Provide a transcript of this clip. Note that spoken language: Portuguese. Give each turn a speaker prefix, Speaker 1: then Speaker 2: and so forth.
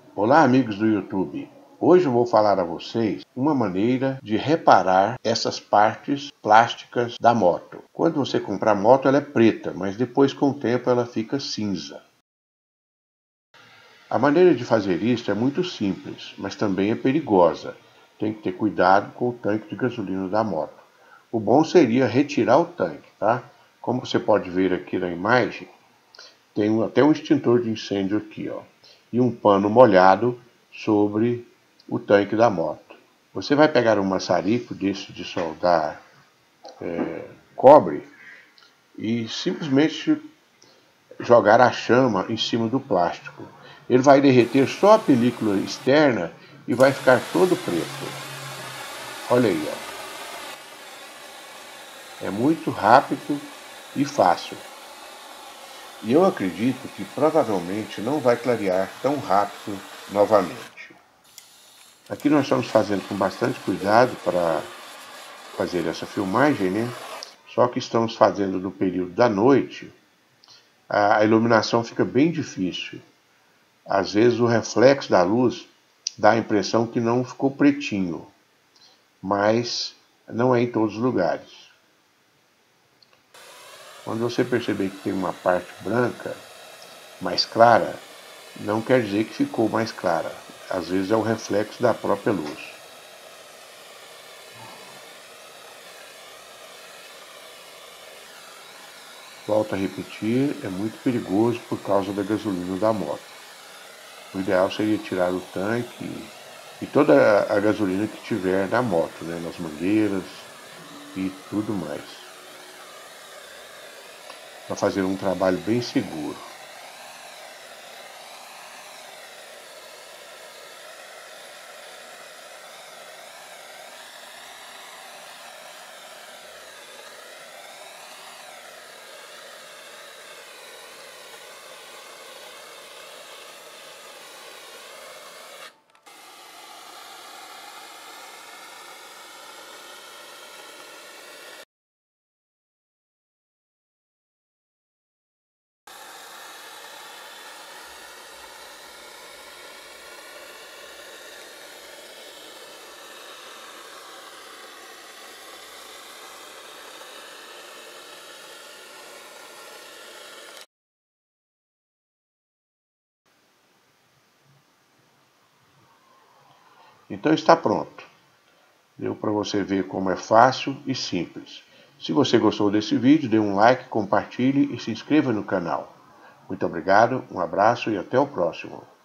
Speaker 1: Olá, amigos do YouTube. Hoje eu vou falar a vocês uma maneira de reparar essas partes plásticas da moto. Quando você comprar a moto, ela é preta, mas depois com o tempo ela fica cinza. A maneira de fazer isso é muito simples, mas também é perigosa. Tem que ter cuidado com o tanque de gasolina da moto. O bom seria retirar o tanque, tá? Como você pode ver aqui na imagem, tem até um extintor de incêndio aqui, ó, e um pano molhado sobre o tanque da moto. Você vai pegar um maçarico desse de soldar cobre e simplesmente jogar a chama em cima do plástico. Ele vai derreter só a película externa e vai ficar todo preto. Olha aí, ó. É muito rápido e fácil. E eu acredito que provavelmente não vai clarear tão rápido novamente. Aqui nós estamos fazendo com bastante cuidado para fazer essa filmagem, né? Só que estamos fazendo no período da noite, a iluminação fica bem difícil. Às vezes o reflexo da luz dá a impressão que não ficou pretinho, mas não é em todos os lugares. Quando você perceber que tem uma parte branca mais clara, não quer dizer que ficou mais clara. Às vezes é o reflexo da própria luz. Volto a repetir, é muito perigoso por causa da gasolina da moto. O ideal seria tirar o tanque e toda a gasolina que tiver na moto, né, nas mangueiras e tudo mais, para fazer um trabalho bem seguro. Então está pronto. Deu para você ver como é fácil e simples. Se você gostou desse vídeo, dê um like, compartilhe e se inscreva no canal. Muito obrigado, um abraço e até o próximo.